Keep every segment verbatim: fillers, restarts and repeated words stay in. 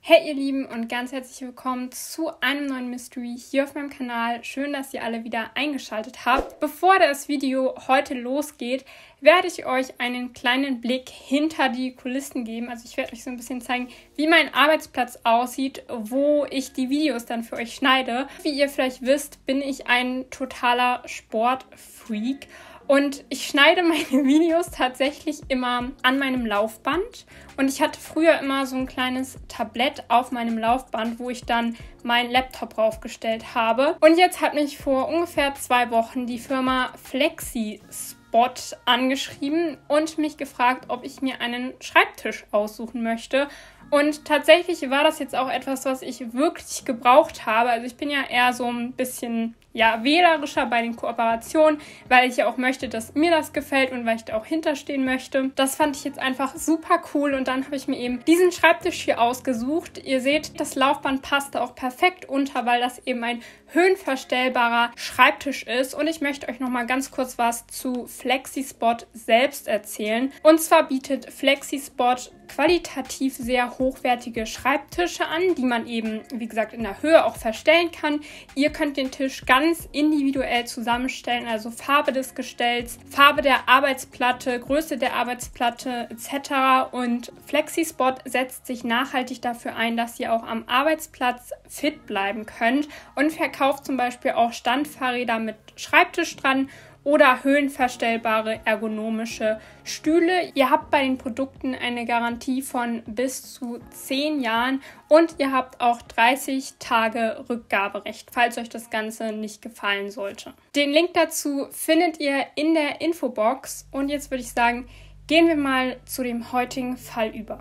Hey ihr Lieben und ganz herzlich willkommen zu einem neuen Mystery hier auf meinem Kanal. Schön, dass ihr alle wieder eingeschaltet habt. Bevor das Video heute losgeht, werde ich euch einen kleinen Blick hinter die Kulissen geben. Also ich werde euch so ein bisschen zeigen, wie mein Arbeitsplatz aussieht, wo ich die Videos dann für euch schneide. Wie ihr vielleicht wisst, bin ich ein totaler Sportfreak. Und ich schneide meine Videos tatsächlich immer an meinem Laufband. Und ich hatte früher immer so ein kleines Tablett auf meinem Laufband, wo ich dann meinen Laptop raufgestellt habe. Und jetzt hat mich vor ungefähr zwei Wochen die Firma FlexiSpot angeschrieben und mich gefragt, ob ich mir einen Schreibtisch aussuchen möchte. Und tatsächlich war das jetzt auch etwas, was ich wirklich gebraucht habe. Also ich bin ja eher so ein bisschen ja, wählerischer bei den Kooperationen, weil ich ja auch möchte, dass mir das gefällt und weil ich da auch hinterstehen möchte. Das fand ich jetzt einfach super cool und dann habe ich mir eben diesen Schreibtisch hier ausgesucht. Ihr seht, das Laufband passt da auch perfekt unter, weil das eben ein höhenverstellbarer Schreibtisch ist. Und ich möchte euch nochmal ganz kurz was zu FlexiSpot selbst erzählen. Und zwar bietet FlexiSpot qualitativ sehr hochwertige Schreibtische an, die man eben, wie gesagt, in der Höhe auch verstellen kann. Ihr könnt den Tisch ganz individuell zusammenstellen, also Farbe des Gestells, Farbe der Arbeitsplatte, Größe der Arbeitsplatte et cetera. Und FlexiSpot setzt sich nachhaltig dafür ein, dass ihr auch am Arbeitsplatz fit bleiben könnt und verkauft zum Beispiel auch Standfahrräder mit Schreibtisch dran oder höhenverstellbare ergonomische Stühle. Ihr habt bei den Produkten eine Garantie von bis zu zehn Jahren und ihr habt auch dreißig Tage Rückgaberecht, falls euch das Ganze nicht gefallen sollte. Den Link dazu findet ihr in der Infobox und jetzt würde ich sagen, gehen wir mal zu dem heutigen Fall über.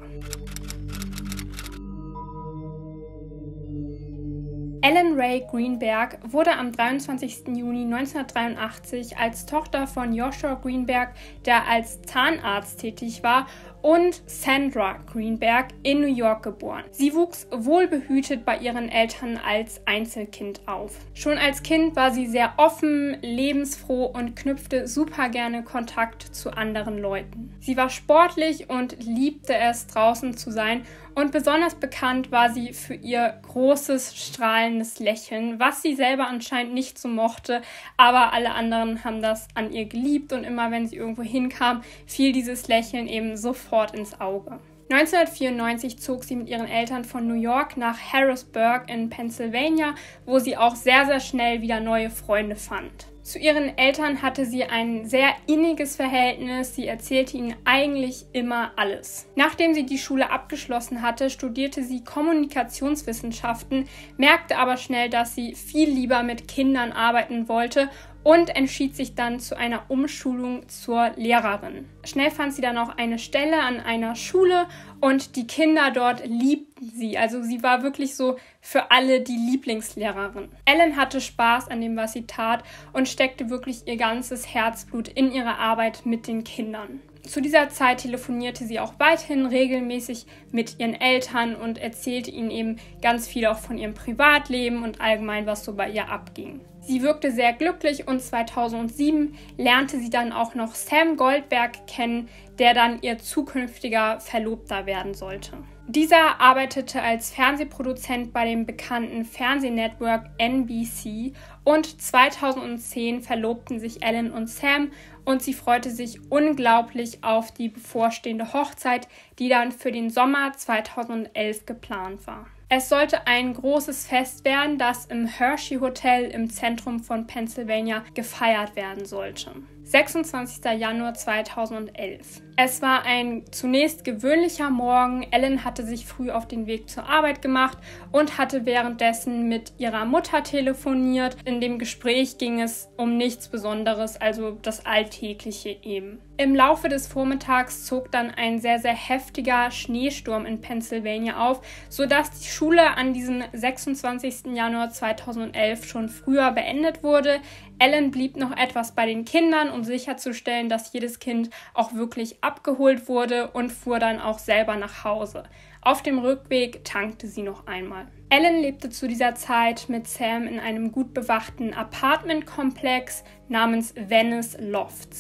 Ellen Rae Greenberg wurde am dreiundzwanzigsten Juni neunzehnhundertdreiundachtzig als Tochter von Joshua Greenberg, der als Zahnarzt tätig war, und Sandra Greenberg in New York geboren. Sie wuchs wohlbehütet bei ihren Eltern als Einzelkind auf. Schon als Kind war sie sehr offen, lebensfroh und knüpfte super gerne Kontakt zu anderen Leuten. Sie war sportlich und liebte es, draußen zu sein. Und besonders bekannt war sie für ihr großes, strahlendes Lächeln, was sie selber anscheinend nicht so mochte, aber alle anderen haben das an ihr geliebt und immer wenn sie irgendwo hinkam, fiel dieses Lächeln eben sofort ins Auge. neunzehnhundertvierundneunzig zog sie mit ihren Eltern von New York nach Harrisburg in Pennsylvania, wo sie auch sehr, sehr schnell wieder neue Freunde fand. Zu ihren Eltern hatte sie ein sehr inniges Verhältnis, sie erzählte ihnen eigentlich immer alles. Nachdem sie die Schule abgeschlossen hatte, studierte sie Kommunikationswissenschaften, merkte aber schnell, dass sie viel lieber mit Kindern arbeiten wollte und entschied sich dann zu einer Umschulung zur Lehrerin. Schnell fand sie dann auch eine Stelle an einer Schule und die Kinder dort liebten sie. Also sie war wirklich so für alle die Lieblingslehrerin. Ellen hatte Spaß an dem, was sie tat und steckte wirklich ihr ganzes Herzblut in ihre Arbeit mit den Kindern. Zu dieser Zeit telefonierte sie auch weiterhin regelmäßig mit ihren Eltern und erzählte ihnen eben ganz viel auch von ihrem Privatleben und allgemein, was so bei ihr abging. Sie wirkte sehr glücklich und zweitausendsieben lernte sie dann auch noch Sam Goldberg kennen, der dann ihr zukünftiger Verlobter werden sollte. Dieser arbeitete als Fernsehproduzent bei dem bekannten Fernsehnetwork N B C und zweitausendzehn verlobten sich Ellen und Sam und sie freute sich unglaublich auf die bevorstehende Hochzeit, die dann für den Sommer zweitausendelf geplant war. Es sollte ein großes Fest werden, das im Hershey Hotel im Zentrum von Pennsylvania gefeiert werden sollte. sechsundzwanzigster Januar zweitausendelf. Es war ein zunächst gewöhnlicher Morgen. Ellen hatte sich früh auf den Weg zur Arbeit gemacht und hatte währenddessen mit ihrer Mutter telefoniert. In dem Gespräch ging es um nichts Besonderes, also das Alltägliche eben. Im Laufe des Vormittags zog dann ein sehr, sehr heftiger Schneesturm in Pennsylvania auf, sodass die Schule an diesem sechsundzwanzigsten Januar zweitausendelf schon früher beendet wurde. Ellen blieb noch etwas bei den Kindern, um sicherzustellen, dass jedes Kind auch wirklich abgeholt wurde und fuhr dann auch selber nach Hause. Auf dem Rückweg tankte sie noch einmal. Ellen lebte zu dieser Zeit mit Sam in einem gut bewachten Apartmentkomplex namens Venice Lofts.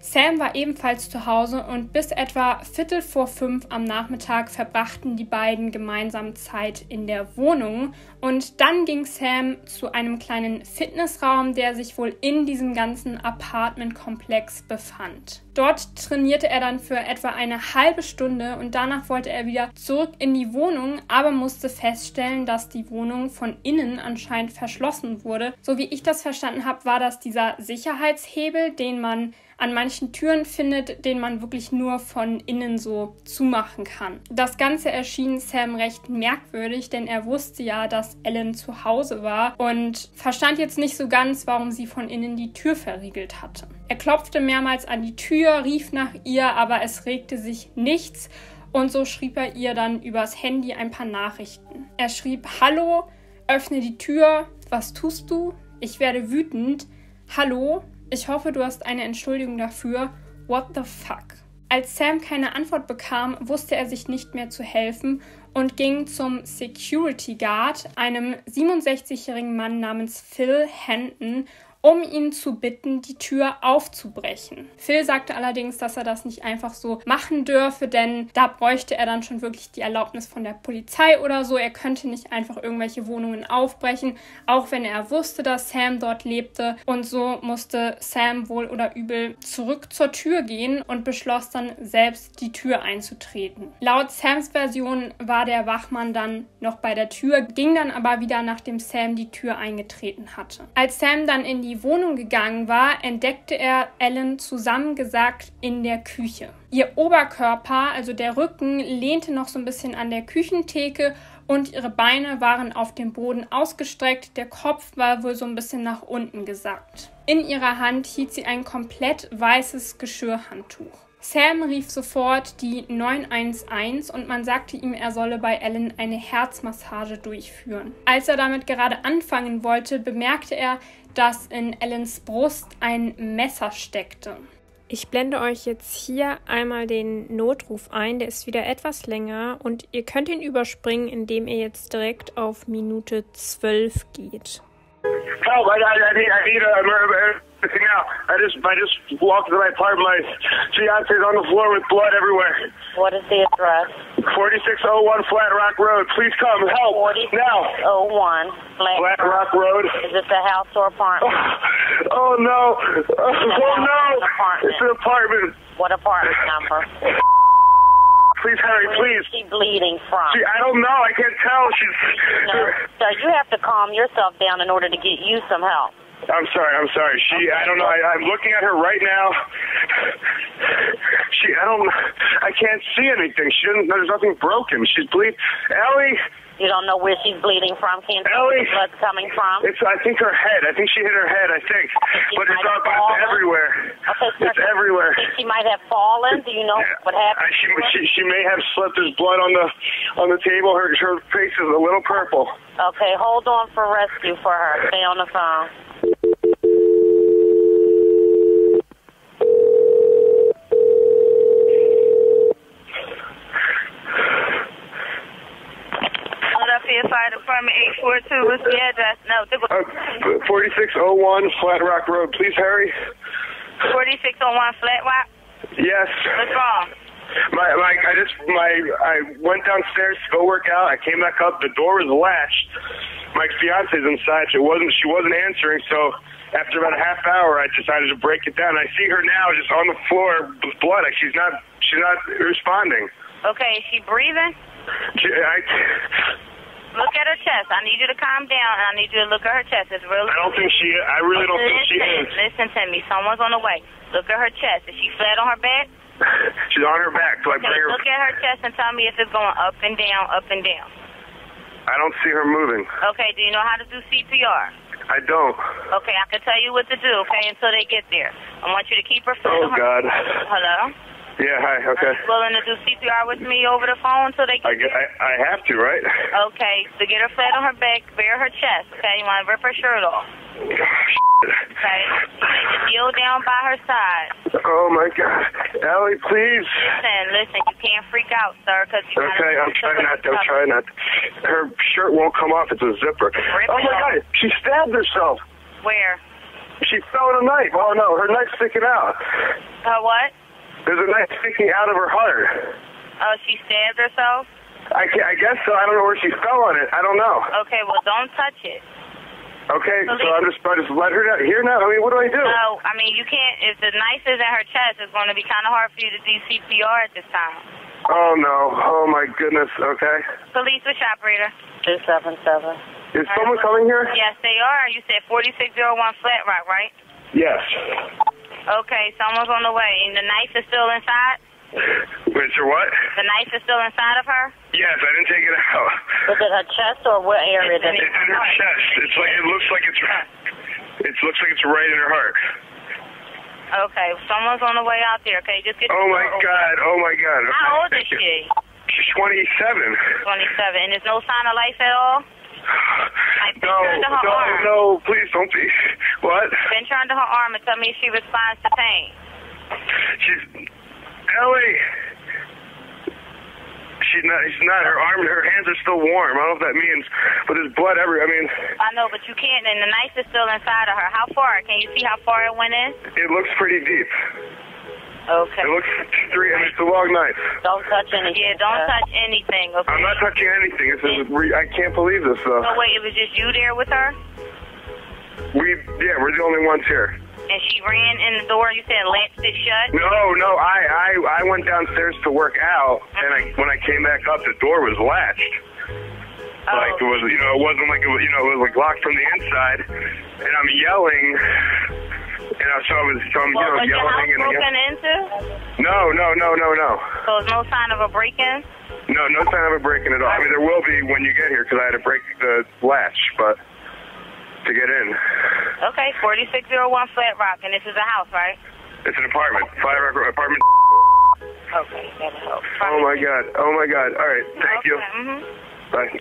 Sam war ebenfalls zu Hause und bis etwa Viertel vor fünf am Nachmittag verbrachten die beiden gemeinsam Zeit in der Wohnung. Und dann ging Sam zu einem kleinen Fitnessraum, der sich wohl in diesem ganzen Apartmentkomplex befand. Dort trainierte er dann für etwa eine halbe Stunde und danach wollte er wieder zurück in die Wohnung, aber musste feststellen, dass die Wohnung von innen anscheinend verschlossen wurde. So wie ich das verstanden habe, war das dieser Sicherheitshebel, den man an manchen Türen findet, den man wirklich nur von innen so zumachen kann. Das Ganze erschien Sam recht merkwürdig, denn er wusste ja, dass Ellen zu Hause war und verstand jetzt nicht so ganz, warum sie von innen die Tür verriegelt hatte. Er klopfte mehrmals an die Tür, rief nach ihr, aber es regte sich nichts und so schrieb er ihr dann übers Handy ein paar Nachrichten. Er schrieb: Hallo, öffne die Tür, was tust du? Ich werde wütend. Hallo, ich hoffe, du hast eine Entschuldigung dafür. What the fuck? Als Sam keine Antwort bekam, wusste er sich nicht mehr zu helfen und ging zum Security Guard, einem siebenundsechzigjährigen Mann namens Phil Henton, um ihn zu bitten, die Tür aufzubrechen. Phil sagte allerdings, dass er das nicht einfach so machen dürfe, denn da bräuchte er dann schon wirklich die Erlaubnis von der Polizei oder so. Er könnte nicht einfach irgendwelche Wohnungen aufbrechen, auch wenn er wusste, dass Sam dort lebte. Und so musste Sam wohl oder übel zurück zur Tür gehen und beschloss dann selbst, die Tür einzutreten. Laut Sams Version war der Wachmann dann noch bei der Tür, ging dann aber wieder, nachdem Sam die Tür eingetreten hatte. Als Sam dann in die Wohnung gegangen war, entdeckte er Ellen zusammengesackt in der Küche. Ihr Oberkörper, also der Rücken, lehnte noch so ein bisschen an der Küchentheke und ihre Beine waren auf dem Boden ausgestreckt. Der Kopf war wohl so ein bisschen nach unten gesackt. In ihrer Hand hielt sie ein komplett weißes Geschirrhandtuch. Sam rief sofort die neun eins eins und man sagte ihm, er solle bei Ellen eine Herzmassage durchführen. Als er damit gerade anfangen wollte, bemerkte er, dass in Ellens Brust ein Messer steckte. Ich blende euch jetzt hier einmal den Notruf ein, der ist wieder etwas länger und ihr könnt ihn überspringen, indem ihr jetzt direkt auf Minute zwölf geht. Help, I, I, I need, I need a emergency now. I just, I just walked to my apartment. My fiance's on the floor with blood everywhere. What is the address? forty-six oh one Flat Rock Road. Please come, help, now. oh one Flat, Flat Rock Road. Is this a house or apartment? Oh, no. Oh, oh no. Apartment. It's an apartment. What apartment number? Please hurry, Where please. is she bleeding from? She, I don't know. I can't tell. She's... No, sir, you have to calm yourself down in order to get you some help. I'm sorry, I'm sorry. She, okay. I don't know. I, I'm looking at her right now. She, I don't, I can't see anything. She doesn't, there's nothing broken. She's bleeding. Ellie! You don't know where she's bleeding from? Can't tell where the blood's coming from? It's, I think her head. I think she hit her head, I think. She but it's up it's everywhere. Okay, so it's everywhere. Think she might have fallen? Do you know yeah. what happened? I, she, she, she may have slipped. There's blood on the on the table. Her, her face is a little purple. Okay, hold on for rescue for her. Stay on the phone. Fire Department eight four two. What's the address? No. Uh, forty-six oh one Flat Rock Road. Please hurry. forty-six oh one Flat Rock? Yes. What's wrong? My, my, I just, my, I went downstairs to go work out. I came back up. The door was latched. My fiance's inside. It wasn't, she wasn't answering. So after about a half hour, I decided to break it down. I see her now just on the floor with blood. She's not, she's not responding. Okay. Is she breathing? She, I, Look at her chest. I need you to calm down, and I need you to look at her chest. It's really. I don't think she. I really don't listen, think she is. Listen to me. Someone's on the way. Look at her chest. Is she flat on her back? She's on her back. Do I okay, bring her? Look at her chest and tell me if it's going up and down, up and down. I don't see her moving. Okay. Do you know how to do C P R? I don't. Okay. I can tell you what to do. Okay, until they get there. I want you to keep her flat Oh on her. God. Hello. Yeah, hi, okay. Are you willing to do C P R with me over the phone so they can... I, I, I have to, right? Okay, so get her flat on her back, bare her chest, okay? You want to rip her shirt off. Okay? You need to kneel down by her side. Oh, my God. Ellie, please. Listen, listen, you can't freak out, sir, because you Okay, I'm trying not to, I'm trying not to. Her shirt won't come off, it's a zipper. Rip oh, my off. God, she stabbed herself. Where? She fell on a knife. Oh no, her knife's sticking out. Her what? There's a knife sticking out of her heart. Oh, she stabbed herself? I, I guess so. I don't know where she fell on it. I don't know. Okay, well, don't touch it. Okay, so I'm just, I just let her down. Here now. I mean, what do I do? No, I mean, you can't. If the knife is in her chest, it's going to be kind of hard for you to do C P R at this time. Oh no. Oh my goodness. Okay. Police, which operator? two seven seven. Is someone coming here? Yes, they are. You said forty-six oh one Flat Rock, right? Yes. Okay, someone's on the way. And the knife is still inside? Wait, sir, what? The knife is still inside of her? Yes, I didn't take it out. Was it her chest or what area did It's it? in her chest. It's like it looks like it's. It looks like it's right in her heart. Okay, someone's on the way out there. Okay, just get. Oh my God! Oh my God! Okay, How old is thank you. she? She's twenty-seven. twenty-seven. And there's no sign of life at all? Like, No, pinch her to her no, arm. no! Please don't be. What? Pinch her under her arm and tell me if she responds to pain. She's Ellie. She's not. She's not. Her arm and her hands are still warm. I don't know if that means, but there's blood everywhere. I mean, I know, but you can't. And the knife is still inside of her. How far? Can you see how far it went in? it looks pretty deep. Okay. It looks three. I mean, it's a long knife. Don't touch anything. Yeah, don't touch anything. Okay. I'm not touching anything. This is. Re- I can't believe this though. So wait, it was just you there with her? We. Yeah, we're the only ones here. And she ran in the door. You said latched it shut. No, no. I, I, I went downstairs to work out, and I, when I came back up, the door was latched. Oh. Like it was, you know, it wasn't like it was, you know, it was like locked from the inside. And I'm yelling, you know, so I was, so I'm, Well, you know, was your house yelling and broken into? No, no, no, no, no. So there's no sign of a break-in? No, no sign of a break-in at all. I mean, there will be when you get here because I had to break the latch, but to get in. Okay, forty-six oh one Flat Rock, and this is a house, right? It's an apartment, Flat Rock apartment. Okay, that'll help. Oh my God, oh my God. All right, thank Okay, you. mhm. Bye.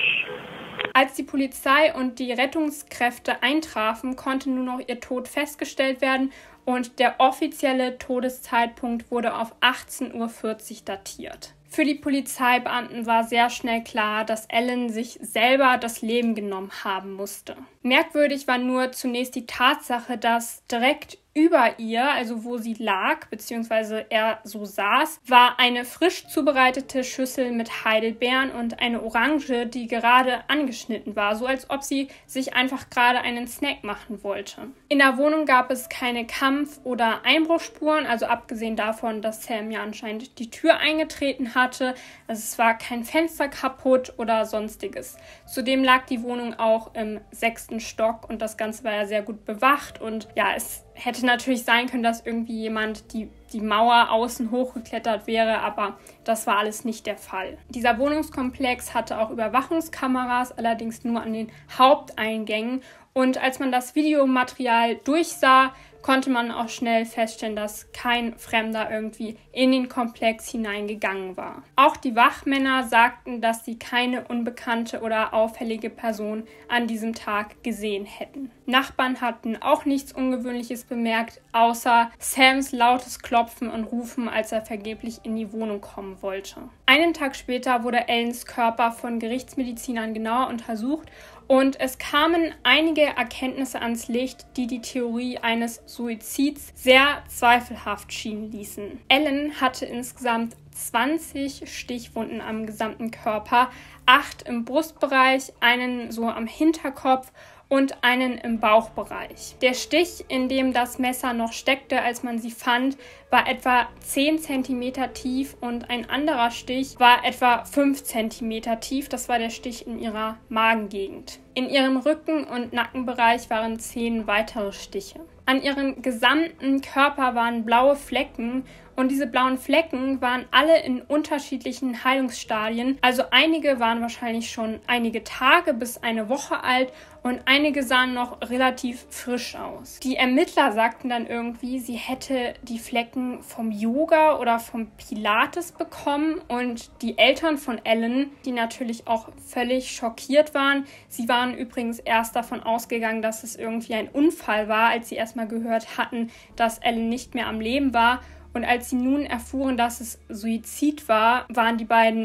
Als die Polizei und die Rettungskräfte eintrafen, konnte nur noch ihr Tod festgestellt werden und der offizielle Todeszeitpunkt wurde auf achtzehn Uhr vierzig datiert. Für die Polizeibeamten war sehr schnell klar, dass Ellen sich selber das Leben genommen haben musste. Merkwürdig war nur zunächst die Tatsache, dass direkt über ihr, also wo sie lag, beziehungsweise er so saß, war eine frisch zubereitete Schüssel mit Heidelbeeren und eine Orange, die gerade angeschnitten war, so als ob sie sich einfach gerade einen Snack machen wollte. In der Wohnung gab es keine Kampf- oder Einbruchsspuren, also abgesehen davon, dass Sam ja anscheinend die Tür eingetreten hatte. Also es war kein Fenster kaputt oder sonstiges. Zudem lag die Wohnung auch im sechsten Stock und das Ganze war ja sehr gut bewacht und ja, es hätte natürlich sein können, dass irgendwie jemand die, die Mauer außen hochgeklettert wäre, aber das war alles nicht der Fall. Dieser Wohnungskomplex hatte auch Überwachungskameras, allerdings nur an den Haupteingängen. Und als man das Videomaterial durchsah, konnte man auch schnell feststellen, dass kein Fremder irgendwie in den Komplex hineingegangen war. Auch die Wachmänner sagten, dass sie keine unbekannte oder auffällige Person an diesem Tag gesehen hätten. Nachbarn hatten auch nichts Ungewöhnliches bemerkt, außer Sams lautes Klopfen und Rufen, als er vergeblich in die Wohnung kommen wollte. Einen Tag später wurde Ellens Körper von Gerichtsmedizinern genauer untersucht und es kamen einige Erkenntnisse ans Licht, die die Theorie eines Suizids sehr zweifelhaft schienen ließen. Ellen hatte insgesamt zwanzig Stichwunden am gesamten Körper, acht im Brustbereich, einen so am Hinterkopf und einen im Bauchbereich. Der Stich, in dem das Messer noch steckte, als man sie fand, war etwa zehn Zentimeter tief und ein anderer Stich war etwa fünf Zentimeter tief. Das war der Stich in ihrer Magengegend. In ihrem Rücken- und Nackenbereich waren zehn weitere Stiche. An ihrem gesamten Körper waren blaue Flecken und diese blauen Flecken waren alle in unterschiedlichen Heilungsstadien. Also einige waren wahrscheinlich schon einige Tage bis eine Woche alt und einige sahen noch relativ frisch aus. Die Ermittler sagten dann irgendwie, sie hätte die Flecken vom Yoga oder vom Pilates bekommen und die Eltern von Ellen, die natürlich auch völlig schockiert waren, sie waren übrigens erst davon ausgegangen, dass es irgendwie ein Unfall war, als sie erstmal gehört hatten, dass Ellen nicht mehr am Leben war. Und als sie nun erfuhren, dass es Suizid war, waren die beiden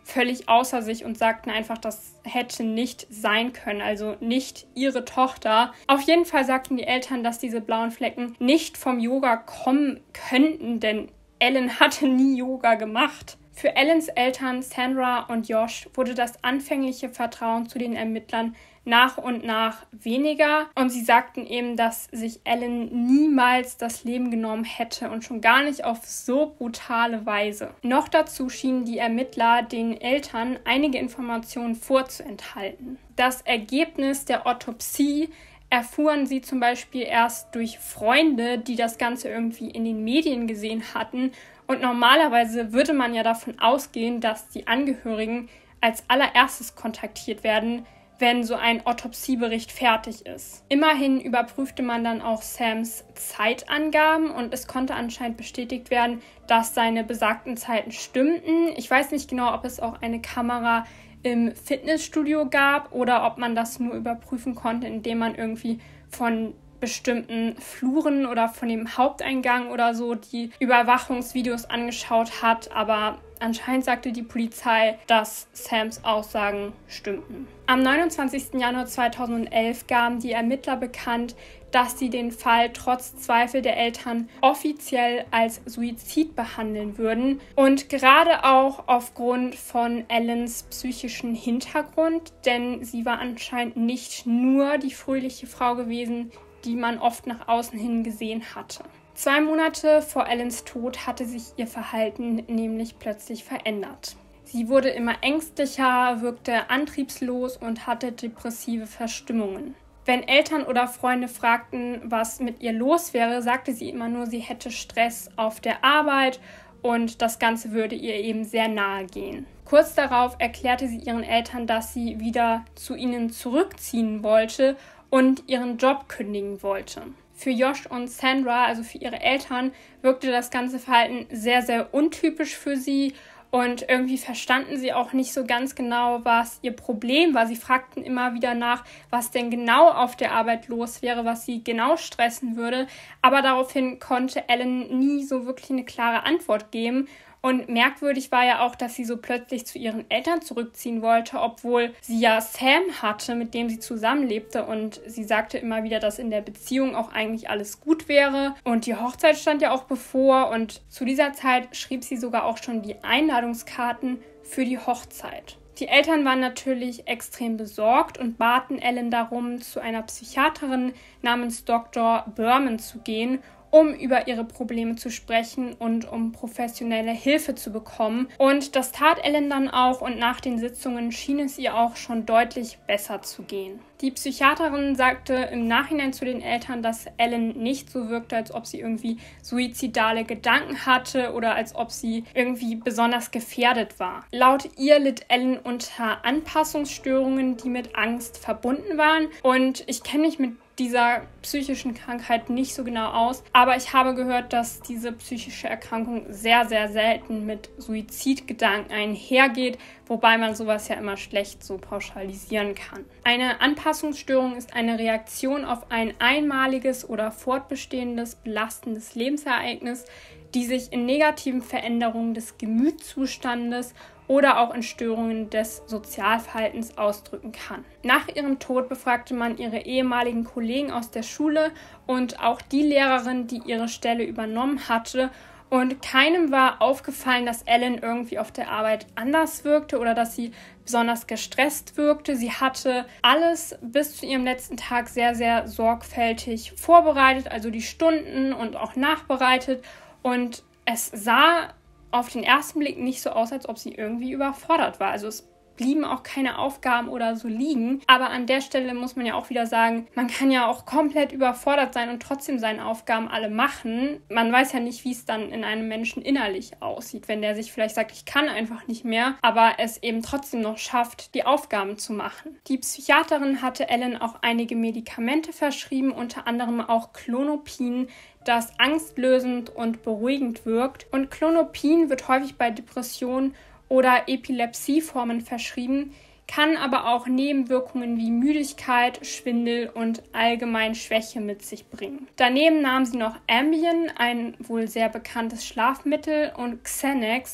völlig außer sich und sagten einfach, das hätte nicht sein können, also nicht ihre Tochter. Auf jeden Fall sagten die Eltern, dass diese blauen Flecken nicht vom Yoga kommen könnten, denn Ellen hatte nie Yoga gemacht. Für Ellens Eltern Sandra und Josh wurde das anfängliche Vertrauen zu den Ermittlern nach und nach weniger und sie sagten eben, dass sich Ellen niemals das Leben genommen hätte und schon gar nicht auf so brutale Weise. Noch dazu schienen die Ermittler den Eltern einige Informationen vorzuenthalten. Das Ergebnis der Autopsie erfuhren sie zum Beispiel erst durch Freunde, die das Ganze irgendwie in den Medien gesehen hatten. Und normalerweise würde man ja davon ausgehen, dass die Angehörigen als allererstes kontaktiert werden, wenn so ein Autopsiebericht fertig ist. Immerhin überprüfte man dann auch Sams Zeitangaben und es konnte anscheinend bestätigt werden, dass seine besagten Zeiten stimmten. Ich weiß nicht genau, ob es auch eine Kamera im Fitnessstudio gab oder ob man das nur überprüfen konnte, indem man irgendwie von bestimmten Fluren oder von dem Haupteingang oder so die Überwachungsvideos angeschaut hat, aber anscheinend sagte die Polizei, dass Sams Aussagen stimmten. Am neunundzwanzigsten Januar zweitausendelf gaben die Ermittler bekannt, dass sie den Fall trotz Zweifel der Eltern offiziell als Suizid behandeln würden. Und gerade auch aufgrund von Ellens psychischen Hintergrund, denn sie war anscheinend nicht nur die fröhliche Frau gewesen, die man oft nach außen hin gesehen hatte. Zwei Monate vor Ellens Tod hatte sich ihr Verhalten nämlich plötzlich verändert. Sie wurde immer ängstlicher, wirkte antriebslos und hatte depressive Verstimmungen. Wenn Eltern oder Freunde fragten, was mit ihr los wäre, sagte sie immer nur, sie hätte Stress auf der Arbeit und das Ganze würde ihr eben sehr nahe gehen. Kurz darauf erklärte sie ihren Eltern, dass sie wieder zu ihnen zurückziehen wollte und ihren Job kündigen wollte. Für Josh und Sandra, also für ihre Eltern, wirkte das ganze Verhalten sehr, sehr untypisch für sie und irgendwie verstanden sie auch nicht so ganz genau, was ihr Problem war. Sie fragten immer wieder nach, was denn genau auf der Arbeit los wäre, was sie genau stressen würde, aber daraufhin konnte Ellen nie so wirklich eine klare Antwort geben. Und merkwürdig war ja auch, dass sie so plötzlich zu ihren Eltern zurückziehen wollte, obwohl sie ja Sam hatte, mit dem sie zusammenlebte. Und sie sagte immer wieder, dass in der Beziehung auch eigentlich alles gut wäre. Und die Hochzeit stand ja auch bevor. Und zu dieser Zeit schrieb sie sogar auch schon die Einladungskarten für die Hochzeit. Die Eltern waren natürlich extrem besorgt und baten Ellen darum, zu einer Psychiaterin namens Doktor Berman zu gehen, um über ihre Probleme zu sprechen und um professionelle Hilfe zu bekommen. Und das tat Ellen dann auch und nach den Sitzungen schien es ihr auch schon deutlich besser zu gehen. Die Psychiaterin sagte im Nachhinein zu den Eltern, dass Ellen nicht so wirkte, als ob sie irgendwie suizidale Gedanken hatte oder als ob sie irgendwie besonders gefährdet war. Laut ihr litt Ellen unter Anpassungsstörungen, die mit Angst verbunden waren. Und ich kenne mich mit dieser psychischen Krankheit nicht so genau aus, aber ich habe gehört, dass diese psychische Erkrankung sehr, sehr selten mit Suizidgedanken einhergeht, wobei man sowas ja immer schlecht so pauschalisieren kann. Eine Anpassungsstörung ist eine Reaktion auf ein einmaliges oder fortbestehendes belastendes Lebensereignis, die sich in negativen Veränderungen des Gemütszustandes oder auch in Störungen des Sozialverhaltens ausdrücken kann. Nach ihrem Tod befragte man ihre ehemaligen Kollegen aus der Schule und auch die Lehrerin, die ihre Stelle übernommen hatte. Und keinem war aufgefallen, dass Ellen irgendwie auf der Arbeit anders wirkte oder dass sie besonders gestresst wirkte. Sie hatte alles bis zu ihrem letzten Tag sehr, sehr sorgfältig vorbereitet, also die Stunden und auch nachbereitet. Und es sah auf den ersten Blick nicht so aus, als ob sie irgendwie überfordert war. Also es blieben auch keine Aufgaben oder so liegen. Aber an der Stelle muss man ja auch wieder sagen, man kann ja auch komplett überfordert sein und trotzdem seine Aufgaben alle machen. Man weiß ja nicht, wie es dann in einem Menschen innerlich aussieht, wenn der sich vielleicht sagt, ich kann einfach nicht mehr, aber es eben trotzdem noch schafft, die Aufgaben zu machen. Die Psychiaterin hatte Ellen auch einige Medikamente verschrieben, unter anderem auch Klonopin, das angstlösend und beruhigend wirkt. Und Klonopin wird häufig bei Depressionen oder Epilepsieformen verschrieben, kann aber auch Nebenwirkungen wie Müdigkeit, Schwindel und allgemein Schwäche mit sich bringen. Daneben nahm sie noch Ambien, ein wohl sehr bekanntes Schlafmittel, und Xanax,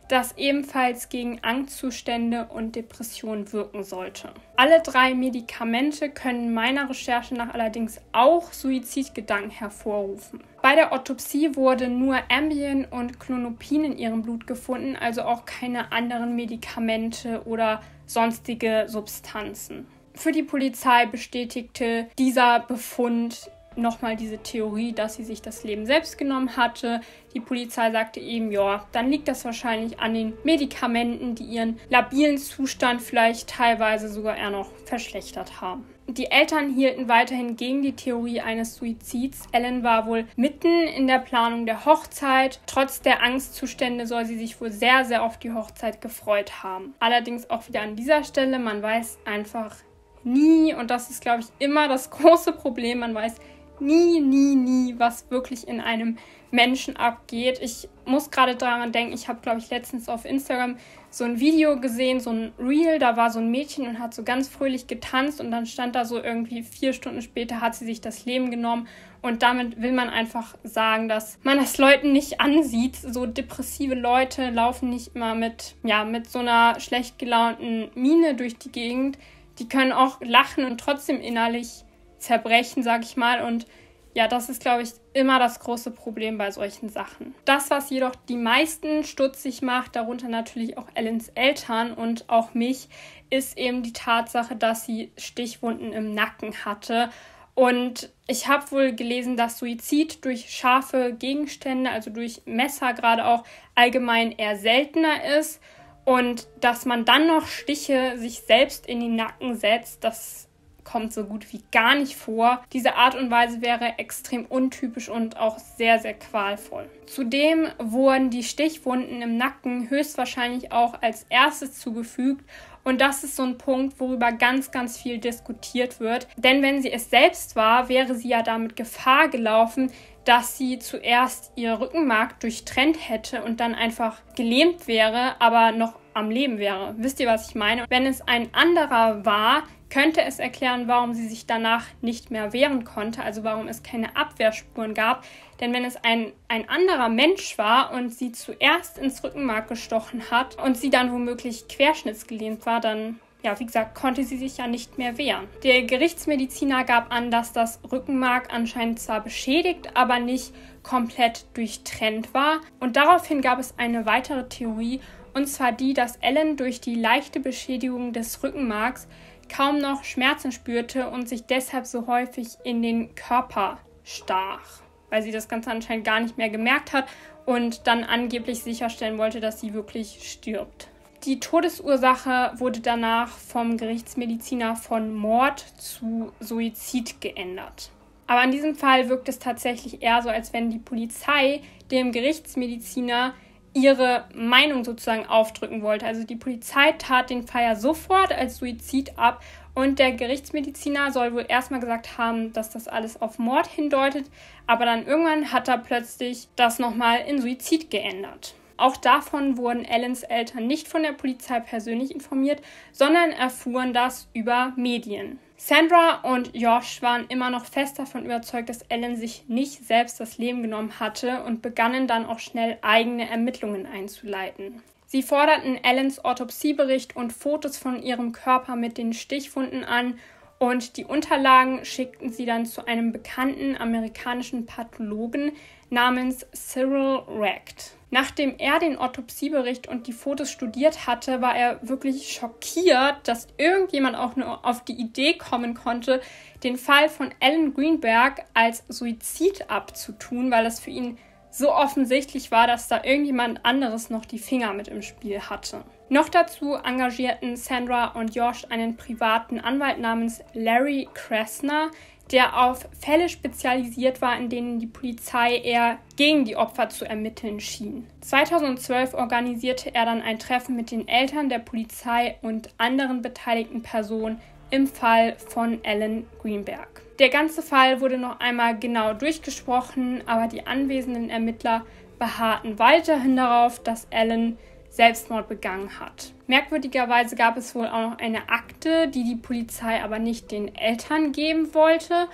das ebenfalls gegen Angstzustände und Depressionen wirken sollte. Alle drei Medikamente können meiner Recherche nach allerdings auch Suizidgedanken hervorrufen. Bei der Autopsie wurde nur Ambien und Klonopin in ihrem Blut gefunden, also auch keine anderen Medikamente oder sonstige Substanzen. Für die Polizei bestätigte dieser Befund nochmal diese Theorie, dass sie sich das Leben selbst genommen hatte. Die Polizei sagte eben, ja, dann liegt das wahrscheinlich an den Medikamenten, die ihren labilen Zustand vielleicht teilweise sogar eher noch verschlechtert haben. Die Eltern hielten weiterhin gegen die Theorie eines Suizids. Ellen war wohl mitten in der Planung der Hochzeit. Trotz der Angstzustände soll sie sich wohl sehr, sehr auf die Hochzeit gefreut haben. Allerdings auch wieder an dieser Stelle, man weiß einfach nie, und das ist, glaube ich, immer das große Problem, man weiß nie, nie, nie, was wirklich in einem Menschen abgeht. Ich muss gerade daran denken, ich habe, glaube ich, letztens auf Instagram so ein Video gesehen, so ein Reel, da war so ein Mädchen und hat so ganz fröhlich getanzt und dann stand da so irgendwie vier Stunden später hat sie sich das Leben genommen und damit will man einfach sagen, dass man das Leuten nicht ansieht. So depressive Leute laufen nicht immer mit, ja, mit so einer schlecht gelaunten Miene durch die Gegend. Die können auch lachen und trotzdem innerlich zerbrechen, sag ich mal. Und ja, das ist, glaube ich, immer das große Problem bei solchen Sachen. Das, was jedoch die meisten stutzig macht, darunter natürlich auch Ellens Eltern und auch mich, ist eben die Tatsache, dass sie Stichwunden im Nacken hatte. Und ich habe wohl gelesen, dass Suizid durch scharfe Gegenstände, also durch Messer gerade auch allgemein eher seltener ist. Und dass man dann noch Stiche sich selbst in den Nacken setzt, das kommt so gut wie gar nicht vor. Diese Art und Weise wäre extrem untypisch und auch sehr, sehr qualvoll. Zudem wurden die Stichwunden im Nacken höchstwahrscheinlich auch als erstes zugefügt. Und das ist so ein Punkt, worüber ganz, ganz viel diskutiert wird. Denn wenn sie es selbst war, wäre sie ja damit Gefahr gelaufen, dass sie zuerst ihr Rückenmark durchtrennt hätte und dann einfach gelähmt wäre, aber noch am Leben wäre. Wisst ihr, was ich meine? Wenn es ein anderer war, könnte es erklären, warum sie sich danach nicht mehr wehren konnte, also warum es keine Abwehrspuren gab. Denn wenn es ein, ein anderer Mensch war und sie zuerst ins Rückenmark gestochen hat und sie dann womöglich querschnittsgelähmt war, dann, ja, wie gesagt, konnte sie sich ja nicht mehr wehren. Der Gerichtsmediziner gab an, dass das Rückenmark anscheinend zwar beschädigt, aber nicht komplett durchtrennt war. Und daraufhin gab es eine weitere Theorie, und zwar die, dass Ellen durch die leichte Beschädigung des Rückenmarks kaum noch Schmerzen spürte und sich deshalb so häufig in den Körper stach, weil sie das Ganze anscheinend gar nicht mehr gemerkt hat und dann angeblich sicherstellen wollte, dass sie wirklich stirbt. Die Todesursache wurde danach vom Gerichtsmediziner von Mord zu Suizid geändert. Aber in diesem Fall wirkt es tatsächlich eher so, als wenn die Polizei dem Gerichtsmediziner ihre Meinung sozusagen aufdrücken wollte. Also die Polizei tat den Fall ja sofort als Suizid ab und der Gerichtsmediziner soll wohl erstmal gesagt haben, dass das alles auf Mord hindeutet, aber dann irgendwann hat er plötzlich das nochmal in Suizid geändert. Auch davon wurden Ellens Eltern nicht von der Polizei persönlich informiert, sondern erfuhren das über Medien. Sandra und Josh waren immer noch fest davon überzeugt, dass Ellen sich nicht selbst das Leben genommen hatte und begannen dann auch schnell eigene Ermittlungen einzuleiten. Sie forderten Ellens Autopsiebericht und Fotos von ihrem Körper mit den Stichwunden an und die Unterlagen schickten sie dann zu einem bekannten amerikanischen Pathologen namens Cyril Recht. Nachdem er den Autopsiebericht und die Fotos studiert hatte, war er wirklich schockiert, dass irgendjemand auch nur auf die Idee kommen konnte, den Fall von Ellen Greenberg als Suizid abzutun, weil es für ihn so offensichtlich war, dass da irgendjemand anderes noch die Finger mit im Spiel hatte. Noch dazu engagierten Sandra und Josh einen privaten Anwalt namens Larry Krasner, der auf Fälle spezialisiert war, in denen die Polizei eher gegen die Opfer zu ermitteln schien. zweitausendzwölf organisierte er dann ein Treffen mit den Eltern, der Polizei und anderen beteiligten Personen im Fall von Ellen Greenberg. Der ganze Fall wurde noch einmal genau durchgesprochen, aber die anwesenden Ermittler beharrten weiterhin darauf, dass Ellen Selbstmord begangen hat. Merkwürdigerweise gab es wohl auch noch eine Akte, die die Polizei aber nicht den Eltern geben wollte.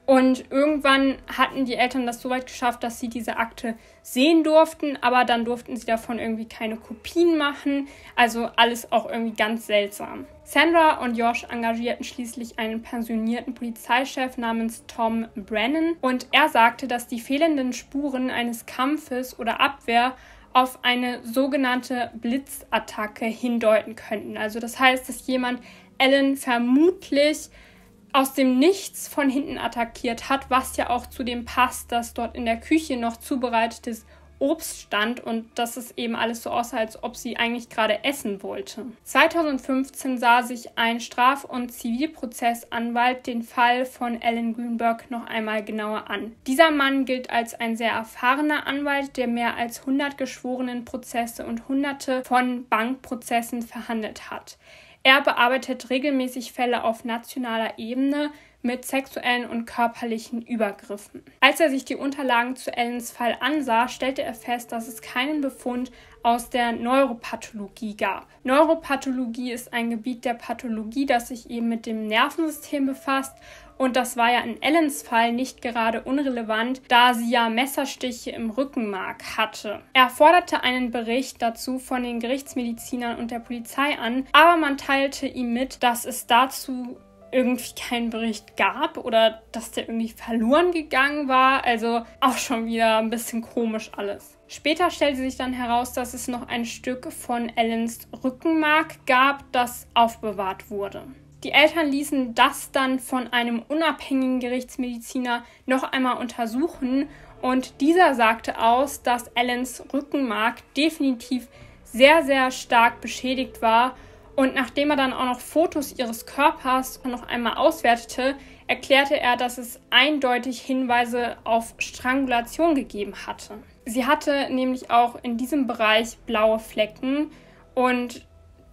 Und irgendwann hatten die Eltern das so weit geschafft, dass sie diese Akte sehen durften, aber dann durften sie davon irgendwie keine Kopien machen. Also alles auch irgendwie ganz seltsam. Sandra und Josh engagierten schließlich einen pensionierten Polizeichef namens Tom Brennan und er sagte, dass die fehlenden Spuren eines Kampfes oder Abwehr auf eine sogenannte Blitzattacke hindeuten könnten. Also das heißt, dass jemand Ellen vermutlich aus dem Nichts von hinten attackiert hat, was ja auch zu dem passt, dass dort in der Küche noch zubereitetes Obst stand und dass es eben alles so aussah, als ob sie eigentlich gerade essen wollte. zweitausendfünfzehn sah sich ein Straf- und Zivilprozessanwalt den Fall von Ellen Greenberg noch einmal genauer an. Dieser Mann gilt als ein sehr erfahrener Anwalt, der mehr als hundert Geschworenenprozesse und hunderte von Bankprozessen verhandelt hat. Er bearbeitet regelmäßig Fälle auf nationaler Ebene mit sexuellen und körperlichen Übergriffen. Als er sich die Unterlagen zu Ellens Fall ansah, stellte er fest, dass es keinen Befund aus der Neuropathologie gab. Neuropathologie ist ein Gebiet der Pathologie, das sich eben mit dem Nervensystem befasst. Und das war ja in Ellens Fall nicht gerade unrelevant, da sie ja Messerstiche im Rückenmark hatte. Er forderte einen Bericht dazu von den Gerichtsmedizinern und der Polizei an, aber man teilte ihm mit, dass es dazu irgendwie keinen Bericht gab oder dass der irgendwie verloren gegangen war. Also auch schon wieder ein bisschen komisch alles. Später stellte sich dann heraus, dass es noch ein Stück von Ellens Rückenmark gab, das aufbewahrt wurde. Die Eltern ließen das dann von einem unabhängigen Gerichtsmediziner noch einmal untersuchen und dieser sagte aus, dass Ellens Rückenmark definitiv sehr, sehr stark beschädigt war und nachdem er dann auch noch Fotos ihres Körpers noch einmal auswertete, erklärte er, dass es eindeutig Hinweise auf Strangulation gegeben hatte. Sie hatte nämlich auch in diesem Bereich blaue Flecken und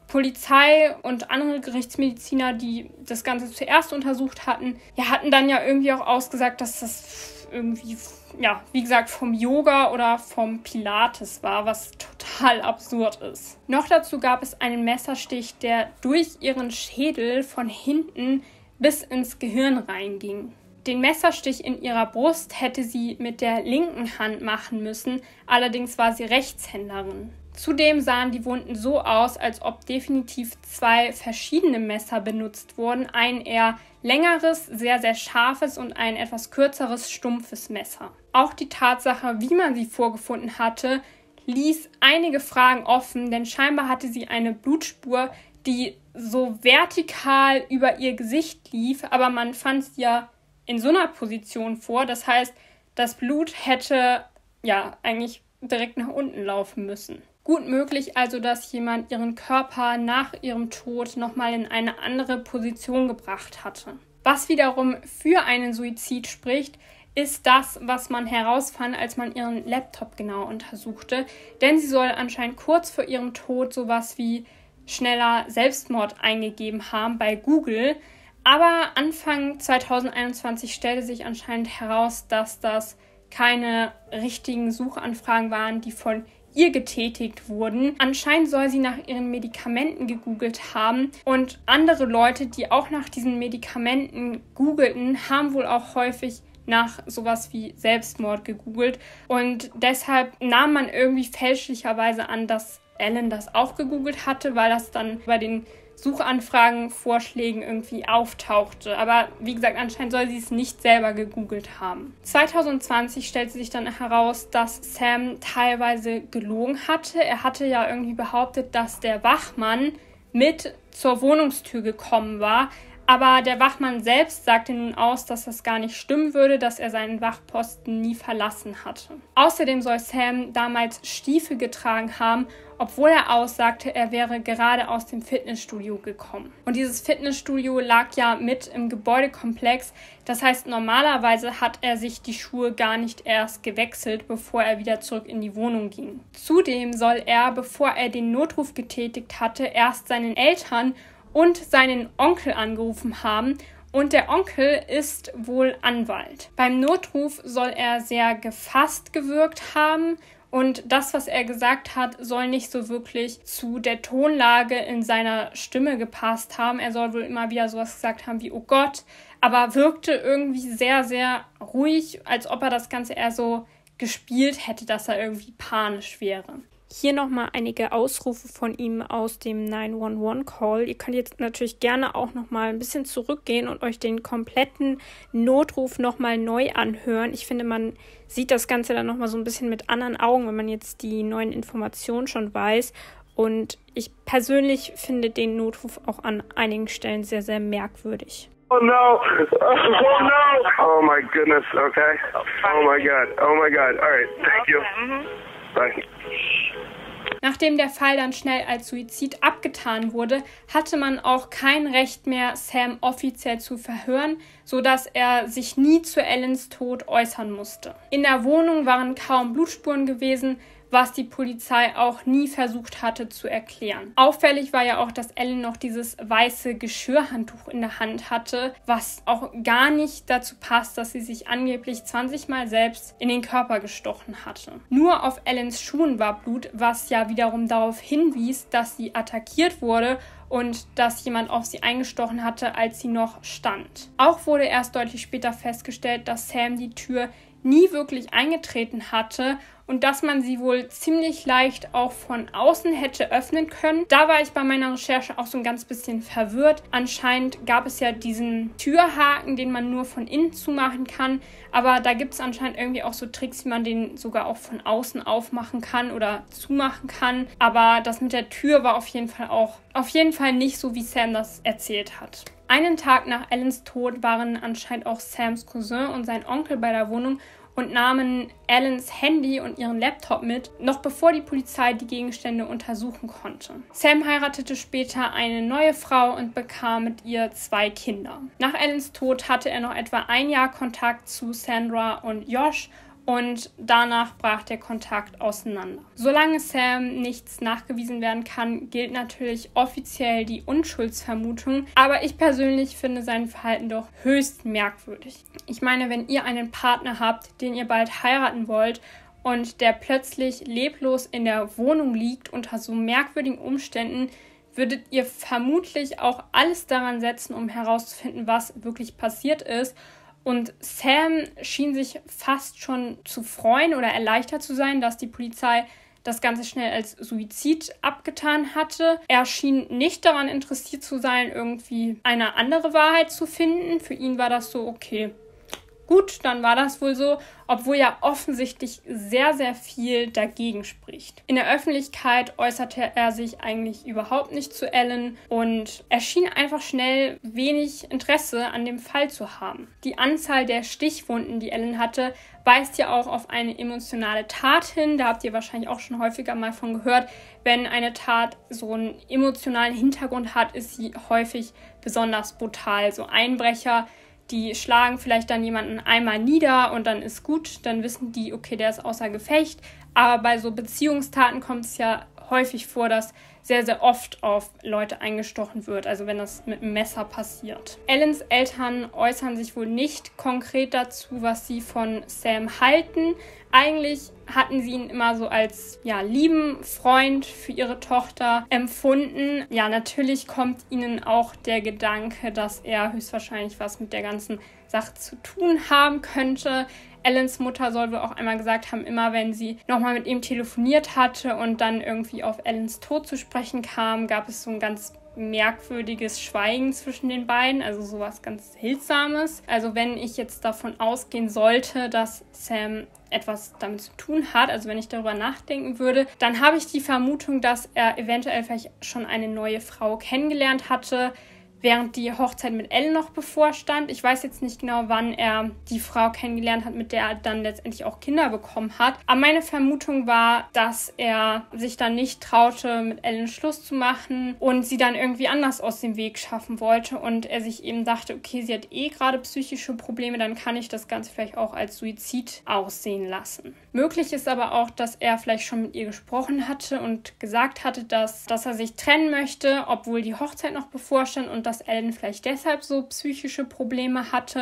Polizei und andere Gerichtsmediziner, die das Ganze zuerst untersucht hatten, ja, hatten dann ja irgendwie auch ausgesagt, dass das irgendwie, ja, wie gesagt, vom Yoga oder vom Pilates war, was total absurd ist. Noch dazu gab es einen Messerstich, der durch ihren Schädel von hinten bis ins Gehirn reinging. Den Messerstich in ihrer Brust hätte sie mit der linken Hand machen müssen, allerdings war sie Rechtshänderin. Zudem sahen die Wunden so aus, als ob definitiv zwei verschiedene Messer benutzt wurden. Ein eher längeres, sehr, sehr scharfes und ein etwas kürzeres, stumpfes Messer. Auch die Tatsache, wie man sie vorgefunden hatte, ließ einige Fragen offen, denn scheinbar hatte sie eine Blutspur, die so vertikal über ihr Gesicht lief, aber man fand sie ja in so einer Position vor. Das heißt, das Blut hätte ja eigentlich direkt nach unten laufen müssen. Gut möglich also, dass jemand ihren Körper nach ihrem Tod nochmal in eine andere Position gebracht hatte. Was wiederum für einen Suizid spricht, ist das, was man herausfand, als man ihren Laptop genau untersuchte. Denn sie soll anscheinend kurz vor ihrem Tod sowas wie schneller Selbstmord eingegeben haben bei Google. Aber Anfang zweitausendeinundzwanzig stellte sich anscheinend heraus, dass das keine richtigen Suchanfragen waren, die von ihr getätigt wurden. Anscheinend soll sie nach ihren Medikamenten gegoogelt haben und andere Leute, die auch nach diesen Medikamenten googelten, haben wohl auch häufig nach sowas wie Selbstmord gegoogelt und deshalb nahm man irgendwie fälschlicherweise an, dass Ellen das auch gegoogelt hatte, weil das dann bei den Suchanfragen, Vorschlägen irgendwie auftauchte. Aber wie gesagt, anscheinend soll sie es nicht selber gegoogelt haben. zweitausendzwanzig stellte sich dann heraus, dass Sam teilweise gelogen hatte. Er hatte ja irgendwie behauptet, dass der Wachmann mit zur Wohnungstür gekommen war. Aber der Wachmann selbst sagte nun aus, dass das gar nicht stimmen würde, dass er seinen Wachposten nie verlassen hatte. Außerdem soll Sam damals Stiefel getragen haben, obwohl er aussagte, er wäre gerade aus dem Fitnessstudio gekommen. Und dieses Fitnessstudio lag ja mit im Gebäudekomplex. Das heißt, normalerweise hat er sich die Schuhe gar nicht erst gewechselt, bevor er wieder zurück in die Wohnung ging. Zudem soll er, bevor er den Notruf getätigt hatte, erst seinen Eltern und seinen Onkel angerufen haben und der Onkel ist wohl Anwalt. Beim Notruf soll er sehr gefasst gewirkt haben Und das, was er gesagt hat, soll nicht so wirklich zu der Tonlage in seiner Stimme gepasst haben. Er soll wohl immer wieder sowas gesagt haben wie, oh Gott, aber wirkte irgendwie sehr, sehr ruhig, als ob er das Ganze eher so gespielt hätte, dass er irgendwie panisch wäre. Hier nochmal einige Ausrufe von ihm aus dem neun eins eins Call. Ihr könnt jetzt natürlich gerne auch nochmal ein bisschen zurückgehen und euch den kompletten Notruf nochmal neu anhören. Ich finde, man sieht das Ganze dann nochmal so ein bisschen mit anderen Augen, wenn man jetzt die neuen Informationen schon weiß. Und ich persönlich finde den Notruf auch an einigen Stellen sehr, sehr merkwürdig. Oh no! Oh no! Oh my goodness, okay. Oh my God, oh my God. All right, thank you. Bye. Nachdem der Fall dann schnell als Suizid abgetan wurde, hatte man auch kein Recht mehr, Sam offiziell zu verhören, sodass er sich nie zu Ellens Tod äußern musste. In der Wohnung waren kaum Blutspuren gewesen, was die Polizei auch nie versucht hatte zu erklären. Auffällig war ja auch, dass Ellen noch dieses weiße Geschirrhandtuch in der Hand hatte, was auch gar nicht dazu passt, dass sie sich angeblich zwanzig Mal selbst in den Körper gestochen hatte. Nur auf Ellens Schuhen war Blut, was ja wiederum darauf hinwies, dass sie attackiert wurde und dass jemand auf sie eingestochen hatte, als sie noch stand. Auch wurde erst deutlich später festgestellt, dass Sam die Tür nie wirklich eingetreten hatte und dass man sie wohl ziemlich leicht auch von außen hätte öffnen können. Da war ich bei meiner Recherche auch so ein ganz bisschen verwirrt. Anscheinend gab es ja diesen Türhaken, den man nur von innen zumachen kann, aber da gibt es anscheinend irgendwie auch so Tricks, wie man den sogar auch von außen aufmachen kann oder zumachen kann. Aber das mit der Tür war auf jeden Fall auch auf jeden Fall nicht so, wie Sam das erzählt hat. Einen Tag nach Ellens Tod waren anscheinend auch Sams Cousin und sein Onkel bei der Wohnung und nahmen Ellens Handy und ihren Laptop mit, noch bevor die Polizei die Gegenstände untersuchen konnte. Sam heiratete später eine neue Frau und bekam mit ihr zwei Kinder. Nach Ellens Tod hatte er noch etwa ein Jahr Kontakt zu Sandra und Josh und danach brach der Kontakt auseinander. Solange Sam nichts nachgewiesen werden kann, gilt natürlich offiziell die Unschuldsvermutung, aber ich persönlich finde sein Verhalten doch höchst merkwürdig. Ich meine, wenn ihr einen Partner habt, den ihr bald heiraten wollt und der plötzlich leblos in der Wohnung liegt unter so merkwürdigen Umständen, würdet ihr vermutlich auch alles daran setzen, um herauszufinden, was wirklich passiert ist. Und Sam schien sich fast schon zu freuen oder erleichtert zu sein, dass die Polizei das Ganze schnell als Suizid abgetan hatte. Er schien nicht daran interessiert zu sein, irgendwie eine andere Wahrheit zu finden. Für ihn war das so, okay, gut, dann war das wohl so, obwohl ja offensichtlich sehr, sehr viel dagegen spricht. In der Öffentlichkeit äußerte er sich eigentlich überhaupt nicht zu Ellen und er schien einfach schnell wenig Interesse an dem Fall zu haben. Die Anzahl der Stichwunden, die Ellen hatte, weist ja auch auf eine emotionale Tat hin. Da habt ihr wahrscheinlich auch schon häufiger mal von gehört. Wenn eine Tat so einen emotionalen Hintergrund hat, ist sie häufig besonders brutal. So Einbrecher, die schlagen vielleicht dann jemanden einmal nieder und dann ist gut, dann wissen die, okay, der ist außer Gefecht. Aber bei so Beziehungstaten kommt es ja häufig vor, dass sehr, sehr oft auf Leute eingestochen wird, also wenn das mit einem Messer passiert. Ellens Eltern äußern sich wohl nicht konkret dazu, was sie von Sam halten. Eigentlich hatten sie ihn immer so als ja, lieben Freund für ihre Tochter empfunden. Ja, natürlich kommt ihnen auch der Gedanke, dass er höchstwahrscheinlich was mit der ganzen Sache zu tun haben könnte. Ellens Mutter soll wohl auch einmal gesagt haben, immer wenn sie nochmal mit ihm telefoniert hatte und dann irgendwie auf Ellens Tod zu sprechen kam, gab es so ein ganz merkwürdiges Schweigen zwischen den beiden, also sowas ganz Seltsames. Also wenn ich jetzt davon ausgehen sollte, dass Sam etwas damit zu tun hat, also wenn ich darüber nachdenken würde, dann habe ich die Vermutung, dass er eventuell vielleicht schon eine neue Frau kennengelernt hatte, während die Hochzeit mit Ellen noch bevorstand. Ich weiß jetzt nicht genau, wann er die Frau kennengelernt hat, mit der er dann letztendlich auch Kinder bekommen hat. Aber meine Vermutung war, dass er sich dann nicht traute, mit Ellen Schluss zu machen und sie dann irgendwie anders aus dem Weg schaffen wollte und er sich eben dachte, okay, sie hat eh gerade psychische Probleme, dann kann ich das Ganze vielleicht auch als Suizid aussehen lassen. Möglich ist aber auch, dass er vielleicht schon mit ihr gesprochen hatte und gesagt hatte, dass, dass er sich trennen möchte, obwohl die Hochzeit noch bevorstand und dass Ellen vielleicht deshalb so psychische Probleme hatte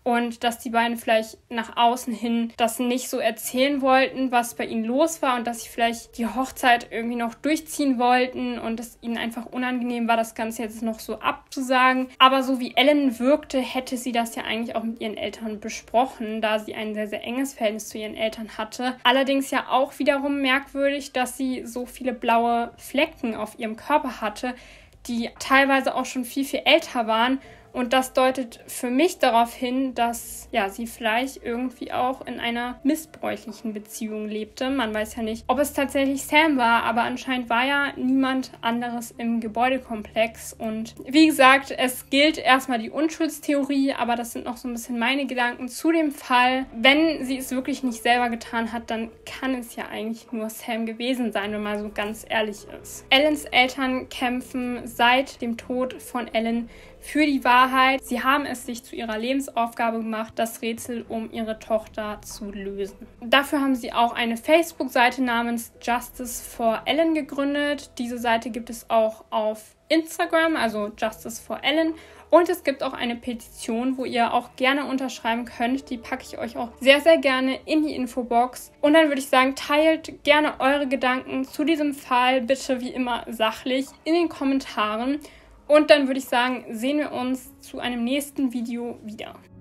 und dass die beiden vielleicht nach außen hin das nicht so erzählen wollten, was bei ihnen los war und dass sie vielleicht die Hochzeit irgendwie noch durchziehen wollten und es ihnen einfach unangenehm war, das Ganze jetzt noch so abzusagen. Aber so wie Ellen wirkte, hätte sie das ja eigentlich auch mit ihren Eltern besprochen, da sie ein sehr, sehr enges Verhältnis zu ihren Eltern hatte. Allerdings ja auch wiederum merkwürdig, dass sie so viele blaue Flecken auf ihrem Körper hatte, die teilweise auch schon viel, viel älter waren. Und das deutet für mich darauf hin, dass ja, sie vielleicht irgendwie auch in einer missbräuchlichen Beziehung lebte. Man weiß ja nicht, ob es tatsächlich Sam war, aber anscheinend war ja niemand anderes im Gebäudekomplex. Und wie gesagt, es gilt erstmal die Unschuldstheorie, aber das sind noch so ein bisschen meine Gedanken zu dem Fall. Wenn sie es wirklich nicht selber getan hat, dann kann es ja eigentlich nur Sam gewesen sein, wenn man so ganz ehrlich ist. Ellens Eltern kämpfen seit dem Tod von Ellen für die Wahrheit. Sie haben es sich zu ihrer Lebensaufgabe gemacht, das Rätsel um ihre Tochter zu lösen. Dafür haben sie auch eine Facebook-Seite namens Justice for Ellen gegründet. Diese Seite gibt es auch auf Instagram, also Justice for Ellen. Und es gibt auch eine Petition, wo ihr auch gerne unterschreiben könnt. Die packe ich euch auch sehr, sehr gerne in die Infobox. Und dann würde ich sagen, teilt gerne eure Gedanken zu diesem Fall, bitte wie immer sachlich, in den Kommentaren. Und dann würde ich sagen, sehen wir uns zu einem nächsten Video wieder.